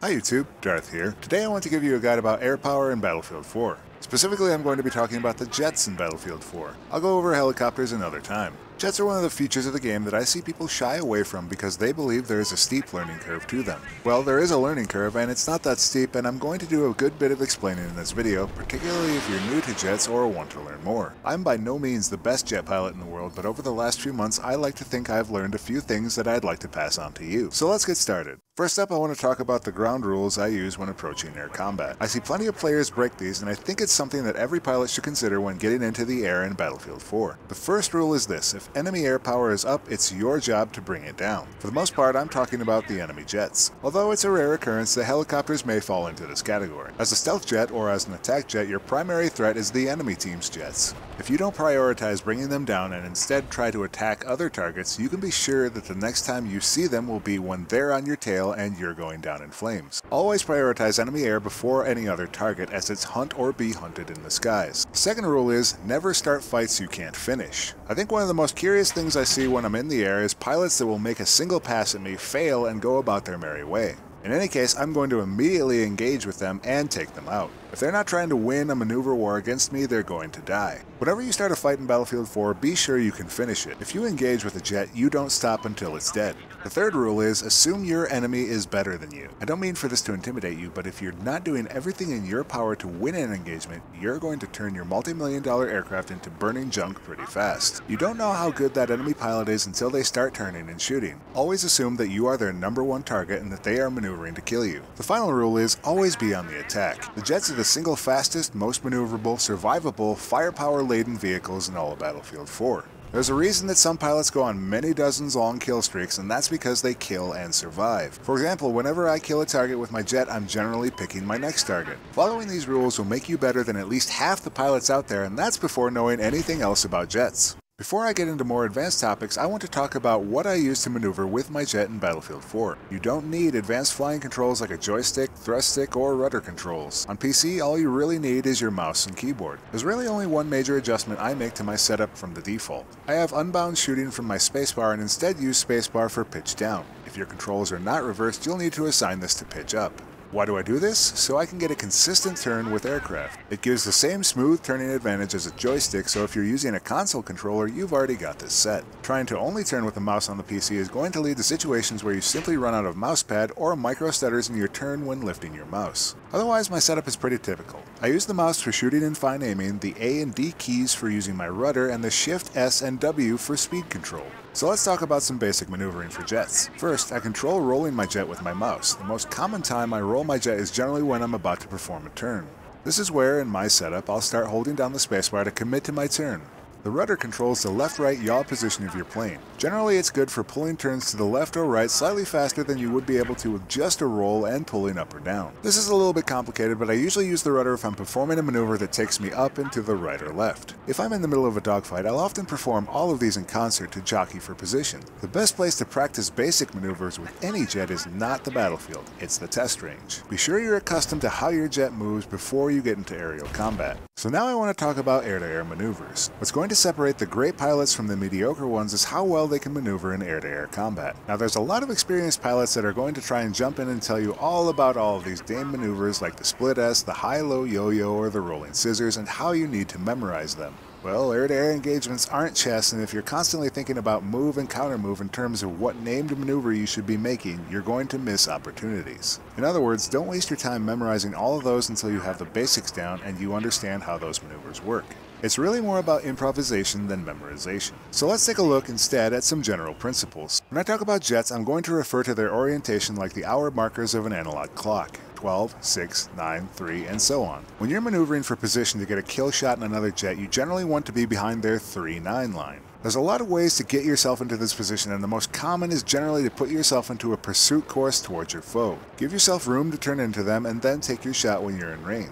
Hi YouTube, Darth here. Today I want to give you a guide about Airpower in Battlefield 4. Specifically, I'm going to be talking about the jets in Battlefield 4. I'll go over helicopters another time. Jets are one of the features of the game that I see people shy away from because they believe there is a steep learning curve to them. Well, there is a learning curve and it's not that steep, and I'm going to do a good bit of explaining in this video, particularly if you're new to jets or want to learn more. I'm by no means the best jet pilot in the world, but over the last few months I like to think I've learned a few things that I'd like to pass on to you. So let's get started. First up, I want to talk about the ground rules I use when approaching air combat. I see plenty of players break these, and I think it's something that every pilot should consider when getting into the air in Battlefield 4. The first rule is this: if enemy air power is up, it's your job to bring it down. For the most part, I'm talking about the enemy jets. Although it's a rare occurrence, the helicopters may fall into this category. As a stealth jet or as an attack jet, your primary threat is the enemy team's jets. If you don't prioritize bringing them down and instead try to attack other targets, you can be sure that the next time you see them will be when they're on your tail and you're going down in flames. Always prioritize enemy air before any other target, as it's hunt or be hunted in the skies. The second rule is never start fights you can't finish. I think one of the most curious things I see when I'm in the air is pilots that will make a single pass at me, fail, and go about their merry way. In any case, I'm going to immediately engage with them and take them out. If they're not trying to win a maneuver war against me, they're going to die. Whenever you start a fight in Battlefield 4, be sure you can finish it. If you engage with a jet, you don't stop until it's dead. The third rule is assume your enemy is better than you. I don't mean for this to intimidate you, but if you're not doing everything in your power to win an engagement, you're going to turn your multi-million-dollar aircraft into burning junk pretty fast. You don't know how good that enemy pilot is until they start turning and shooting. Always assume that you are their #1 target and that they are maneuvering to kill you. The final rule is always be on the attack. The jets are the single fastest, most maneuverable, survivable, firepower-laden vehicles in all of Battlefield 4. There's a reason that some pilots go on many dozens long kill streaks, and that's because they kill and survive. For example, whenever I kill a target with my jet, I'm generally picking my next target. Following these rules will make you better than at least half the pilots out there, and that's before knowing anything else about jets. Before I get into more advanced topics, I want to talk about what I use to maneuver with my jet in Battlefield 4. You don't need advanced flying controls like a joystick, thrust stick, or rudder controls. On PC, all you really need is your mouse and keyboard. There's really only one major adjustment I make to my setup from the default. I have unbound shooting from my spacebar and instead use spacebar for pitch down. If your controls are not reversed, you'll need to assign this to pitch up. Why do I do this? So I can get a consistent turn with aircraft. It gives the same smooth turning advantage as a joystick, so if you're using a console controller, you've already got this set. Trying to only turn with a mouse on the PC is going to lead to situations where you simply run out of mouse pad or micro stutters in your turn when lifting your mouse. Otherwise, my setup is pretty typical. I use the mouse for shooting and fine aiming, the A and D keys for using my rudder, and the Shift, S, and W for speed control. So let's talk about some basic maneuvering for jets. First, I control rolling my jet with my mouse. The most common time I roll my jet is generally when I'm about to perform a turn. This is where, in my setup, I'll start holding down the spacebar to commit to my turn. The rudder controls the left-right yaw position of your plane. Generally, it's good for pulling turns to the left or right slightly faster than you would be able to with just a roll and pulling up or down. This is a little bit complicated, but I usually use the rudder if I'm performing a maneuver that takes me up and to the right or left. If I'm in the middle of a dogfight, I'll often perform all of these in concert to jockey for position. The best place to practice basic maneuvers with any jet is not the battlefield, it's the test range. Be sure you're accustomed to how your jet moves before you get into aerial combat. So now I want to talk about air-to-air maneuvers. What's going to separate the great pilots from the mediocre ones is how well they can maneuver in air-to-air combat. Now there's a lot of experienced pilots that are going to try and jump in and tell you all about all of these dame maneuvers like the split S, the high-low yo-yo, or the rolling scissors, and how you need to memorize them. Well, air-to-air engagements aren't chess, and if you're constantly thinking about move and counter-move in terms of what named maneuver you should be making, you're going to miss opportunities. In other words, don't waste your time memorizing all of those until you have the basics down and you understand how those maneuvers work. It's really more about improvisation than memorization. So let's take a look instead at some general principles. When I talk about jets, I'm going to refer to their orientation like the hour markers of an analog clock. 12, 6, 9, 3, and so on. When you're maneuvering for position to get a kill shot in another jet, you generally want to be behind their 3-9 line. There's a lot of ways to get yourself into this position, and the most common is generally to put yourself into a pursuit course towards your foe. Give yourself room to turn into them, and then take your shot when you're in range.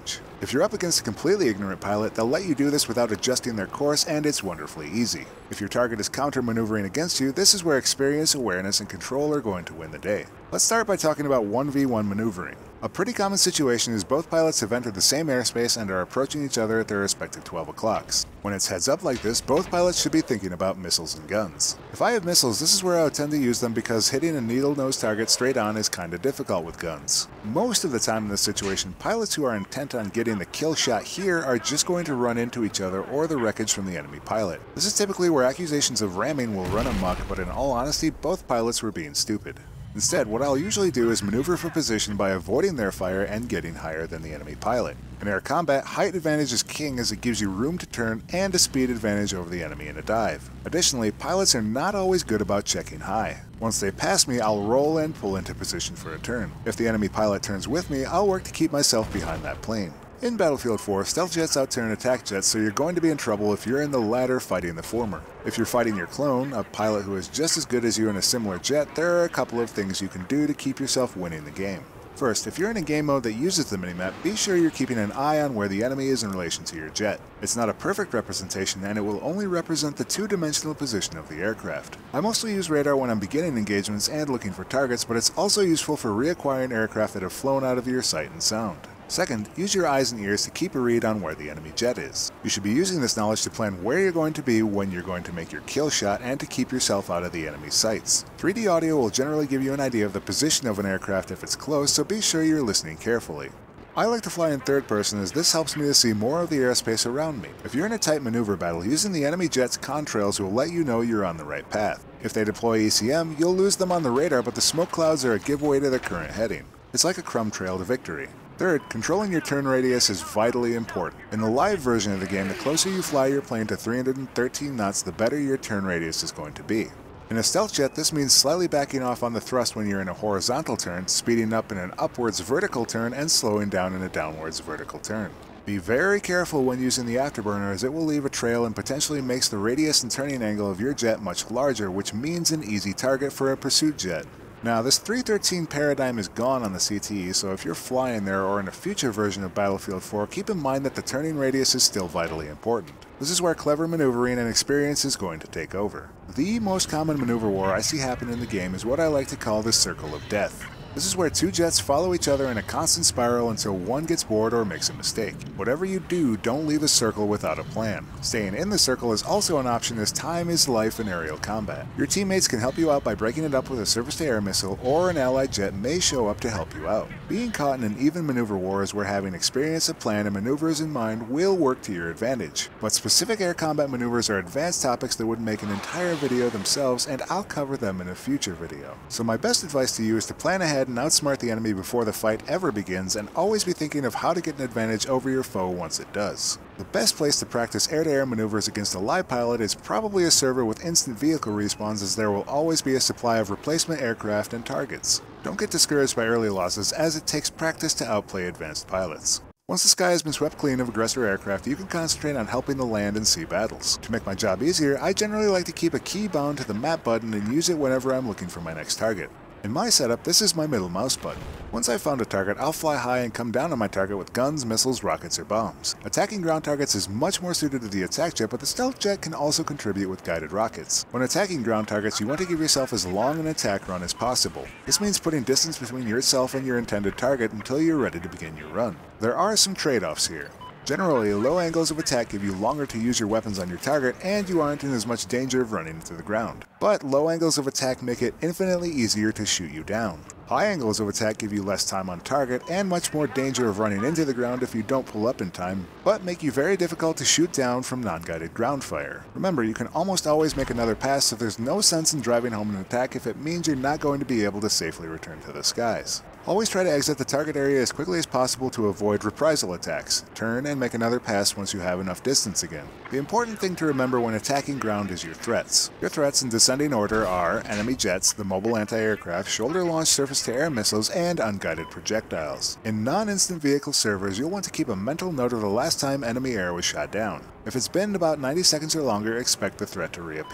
If you're up against a completely ignorant pilot, they'll let you do this without adjusting their course, and it's wonderfully easy. If your target is counter-maneuvering against you, this is where experience, awareness, and control are going to win the day. Let's start by talking about 1v1 maneuvering. A pretty common situation is both pilots have entered the same airspace and are approaching each other at their respective 12 o'clocks. When it's heads up like this, both pilots should be thinking about missiles and guns. If I have missiles, this is where I would tend to use them because hitting a needle-nose target straight on is kinda difficult with guns. Most of the time in this situation, pilots who are intent on getting the kill shot here are just going to run into each other or the wreckage from the enemy pilot. This is typically where accusations of ramming will run amok, but in all honesty, both pilots were being stupid. Instead, what I'll usually do is maneuver for position by avoiding their fire and getting higher than the enemy pilot. In air combat, height advantage is king as it gives you room to turn and a speed advantage over the enemy in a dive. Additionally, pilots are not always good about checking high. Once they pass me, I'll roll and pull into position for a turn. If the enemy pilot turns with me, I'll work to keep myself behind that plane. In Battlefield 4, stealth jets outturn attack jets, so you're going to be in trouble if you're in the latter fighting the former. If you're fighting your clone, a pilot who is just as good as you in a similar jet, there are a couple of things you can do to keep yourself winning the game. First, if you're in a game mode that uses the minimap, be sure you're keeping an eye on where the enemy is in relation to your jet. It's not a perfect representation, and it will only represent the two-dimensional position of the aircraft. I mostly use radar when I'm beginning engagements and looking for targets, but it's also useful for reacquiring aircraft that have flown out of your sight and sound. Second, use your eyes and ears to keep a read on where the enemy jet is. You should be using this knowledge to plan where you're going to be when you're going to make your kill shot and to keep yourself out of the enemy's sights. 3D audio will generally give you an idea of the position of an aircraft if it's close, so be sure you're listening carefully. I like to fly in third person as this helps me to see more of the airspace around me. If you're in a tight maneuver battle, using the enemy jet's contrails will let you know you're on the right path. If they deploy ECM, you'll lose them on the radar, but the smoke clouds are a giveaway to their current heading. It's like a crumb trail to victory. Third, controlling your turn radius is vitally important. In the live version of the game, the closer you fly your plane to 313 knots, the better your turn radius is going to be. In a stealth jet, this means slightly backing off on the thrust when you're in a horizontal turn, speeding up in an upwards vertical turn, and slowing down in a downwards vertical turn. Be very careful when using the afterburner as it will leave a trail and potentially makes the radius and turning angle of your jet much larger, which means an easy target for a pursuit jet. Now, this 313 paradigm is gone on the CTE, so if you're flying there or in a future version of Battlefield 4, keep in mind that the turning radius is still vitally important. This is where clever maneuvering and experience is going to take over. The most common maneuver war I see happen in the game is what I like to call the Circle of Death. This is where two jets follow each other in a constant spiral until one gets bored or makes a mistake. Whatever you do, don't leave a circle without a plan. Staying in the circle is also an option as time is life in aerial combat. Your teammates can help you out by breaking it up with a surface-to-air missile, or an allied jet may show up to help you out. Being caught in an even maneuver war is where having experience, a plan, and maneuvers in mind will work to your advantage. But specific air combat maneuvers are advanced topics that would make an entire video themselves, and I'll cover them in a future video. So my best advice to you is to plan ahead and outsmart the enemy before the fight ever begins, and always be thinking of how to get an advantage over your foe once it does. The best place to practice air-to-air maneuvers against a live pilot is probably a server with instant vehicle respawns, as there will always be a supply of replacement aircraft and targets. Don't get discouraged by early losses, as it takes practice to outplay advanced pilots. Once the sky has been swept clean of aggressor aircraft, you can concentrate on helping the land and sea battles. To make my job easier, I generally like to keep a key bound to the map button and use it whenever I'm looking for my next target. In my setup, this is my middle mouse button. Once I've found a target, I'll fly high and come down on my target with guns, missiles, rockets, or bombs. Attacking ground targets is much more suited to the attack jet, but the stealth jet can also contribute with guided rockets. When attacking ground targets, you want to give yourself as long an attack run as possible. This means putting distance between yourself and your intended target until you're ready to begin your run. There are some trade-offs here. Generally, low angles of attack give you longer to use your weapons on your target, and you aren't in as much danger of running into the ground. But low angles of attack make it infinitely easier to shoot you down. High angles of attack give you less time on target, and much more danger of running into the ground if you don't pull up in time, but make you very difficult to shoot down from non-guided ground fire. Remember, you can almost always make another pass, so there's no sense in driving home an attack if it means you're not going to be able to safely return to the skies. Always try to exit the target area as quickly as possible to avoid reprisal attacks. Turn and make another pass once you have enough distance again. The important thing to remember when attacking ground is your threats. Your threats in descending order are enemy jets, the mobile anti-aircraft, shoulder-launched surface-to-air missiles, and unguided projectiles. In non-instant vehicle servers, you'll want to keep a mental note of the last time enemy air was shot down. If it's been about 90 seconds or longer, expect the threat to reappear.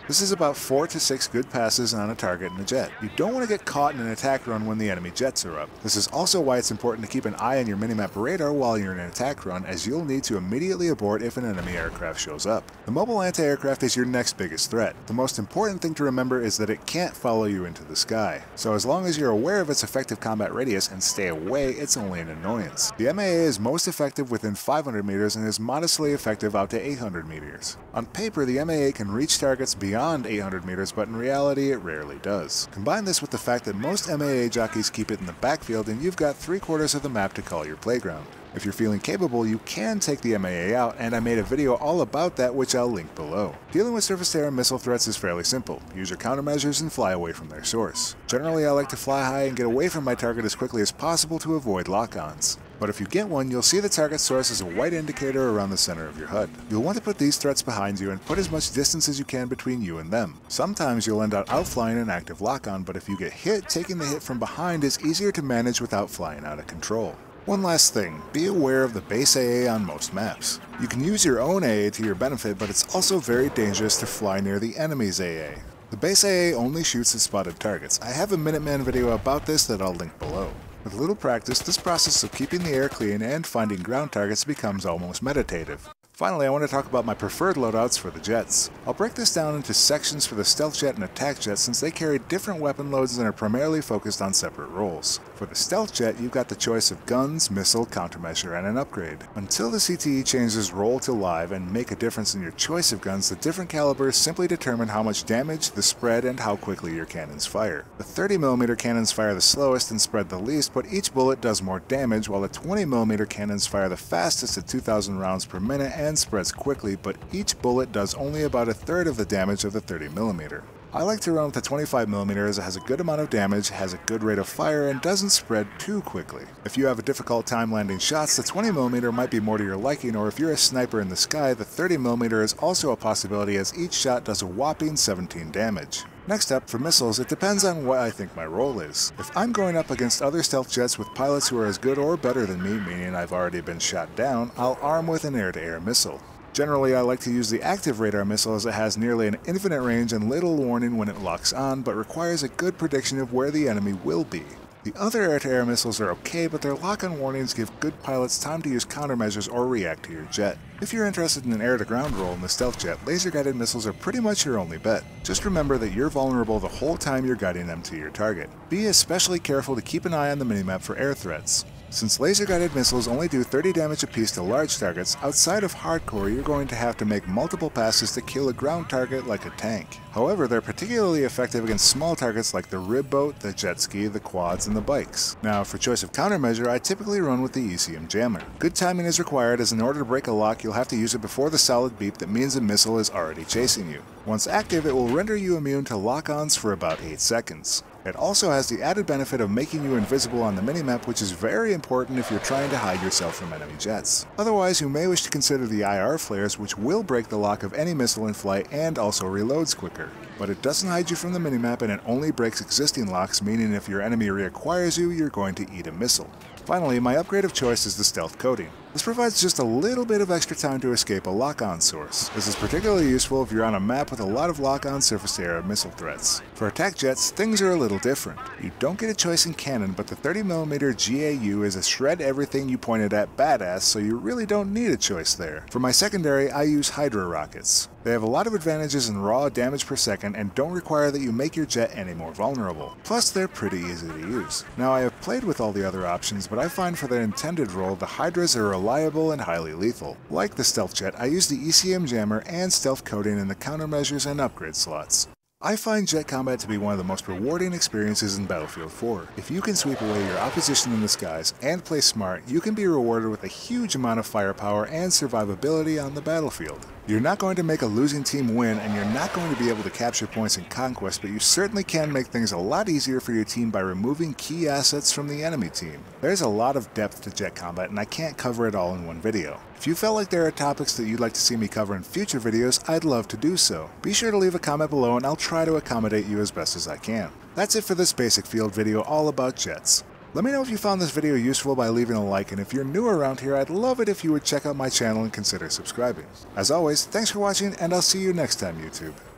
This is about 4 to 6 good passes on a target in a jet. You don't want to get caught in an attack run when the enemy jets are up. This is also why it's important to keep an eye on your minimap radar while you're in an attack run, as you'll need to immediately abort if an enemy aircraft shows up. The mobile anti-aircraft is your next biggest threat. The most important thing to remember is that it can't follow you into the sky. So as long as you're aware of its effective combat radius and stay away, it's only an annoyance. The MAA is most effective within 500 meters and is modestly effective out to 800 meters. On paper, the MAA can reach targets beyond 800 meters, but in reality it rarely does. Combine this with the fact that most MAA jockeys keep it in the backfield and you've got 3/4 of the map to call your playground. If you're feeling capable, you can take the MAA out, and I made a video all about that which I'll link below. Dealing with surface-to-air missile threats is fairly simple. Use your countermeasures and fly away from their source. Generally, I like to fly high and get away from my target as quickly as possible to avoid lock-ons. But if you get one, you'll see the target source as a white indicator around the center of your HUD. You'll want to put these threats behind you and put as much distance as you can between you and them. Sometimes you'll end up outflying an active lock-on, but if you get hit, taking the hit from behind is easier to manage without flying out of control. One last thing, be aware of the base AA on most maps. You can use your own AA to your benefit, but it's also very dangerous to fly near the enemy's AA. The base AA only shoots at spotted targets. I have a Minuteman video about this that I'll link below. With a little practice, this process of keeping the air clean and finding ground targets becomes almost meditative. Finally, I want to talk about my preferred loadouts for the jets. I'll break this down into sections for the stealth jet and attack jet since they carry different weapon loads and are primarily focused on separate roles. For the stealth jet, you've got the choice of guns, missile, countermeasure, and an upgrade. Until the CTE changes role to live and make a difference in your choice of guns, the different calibers simply determine how much damage, the spread, and how quickly your cannons fire. The 30mm cannons fire the slowest and spread the least, but each bullet does more damage, while the 20mm cannons fire the fastest at 2,000 rounds per minute and spreads quickly, but each bullet does only about 1/3 of the damage of the 30mm. I like to run with the 25mm as it has a good amount of damage, has a good rate of fire, and doesn't spread too quickly. If you have a difficult time landing shots, the 20mm might be more to your liking, or if you're a sniper in the sky, the 30mm is also a possibility as each shot does a whopping 17 damage. Next up, for missiles, it depends on what I think my role is. If I'm going up against other stealth jets with pilots who are as good or better than me, meaning I've already been shot down, I'll arm with an air-to-air missile. Generally, I like to use the active radar missile as it has nearly an infinite range and little warning when it locks on, but requires a good prediction of where the enemy will be. The other air-to-air missiles are okay, but their lock-on warnings give good pilots time to use countermeasures or react to your jet. If you're interested in an air-to-ground role in the stealth jet, laser-guided missiles are pretty much your only bet. Just remember that you're vulnerable the whole time you're guiding them to your target. Be especially careful to keep an eye on the minimap for air threats. Since laser-guided missiles only do 30 damage apiece to large targets, outside of hardcore you're going to have to make multiple passes to kill a ground target like a tank. However, they're particularly effective against small targets like the rib boat, the jet ski, the quads, and the bikes. Now, for choice of countermeasure, I typically run with the ECM jammer. Good timing is required, as in order to break a lock, you'll have to use it before the solid beep that means a missile is already chasing you. Once active, it will render you immune to lock-ons for about 8 seconds. It also has the added benefit of making you invisible on the minimap, which is very important if you're trying to hide yourself from enemy jets. Otherwise, you may wish to consider the IR flares, which will break the lock of any missile in flight and also reloads quicker. But it doesn't hide you from the minimap, and it only breaks existing locks, meaning if your enemy reacquires you, you're going to eat a missile. Finally, my upgrade of choice is the stealth coating. This provides just a little bit of extra time to escape a lock-on source. This is particularly useful if you're on a map with a lot of lock-on surface-to-air missile threats. For attack jets, things are a little different. You don't get a choice in cannon, but the 30mm GAU is a shred everything you pointed at badass, so you really don't need a choice there. For my secondary, I use Hydra rockets. They have a lot of advantages in raw damage per second and don't require that you make your jet any more vulnerable. Plus, they're pretty easy to use. Now, I have played with all the other options, but I find for their intended role, the Hydras are reliable and highly lethal. Like the stealth jet, I use the ECM jammer and stealth coating in the countermeasures and upgrade slots. I find jet combat to be one of the most rewarding experiences in Battlefield 4. If you can sweep away your opposition in the skies and play smart, you can be rewarded with a huge amount of firepower and survivability on the battlefield. You're not going to make a losing team win, and you're not going to be able to capture points in Conquest, but you certainly can make things a lot easier for your team by removing key assets from the enemy team. There's a lot of depth to jet combat, and I can't cover it all in one video. If you felt like there are topics that you'd like to see me cover in future videos, I'd love to do so. Be sure to leave a comment below and I'll try to accommodate you as best as I can. That's it for this Basicfield video all about jets. Let me know if you found this video useful by leaving a like, and if you're new around here, I'd love it if you would check out my channel and consider subscribing. As always, thanks for watching, and I'll see you next time, YouTube.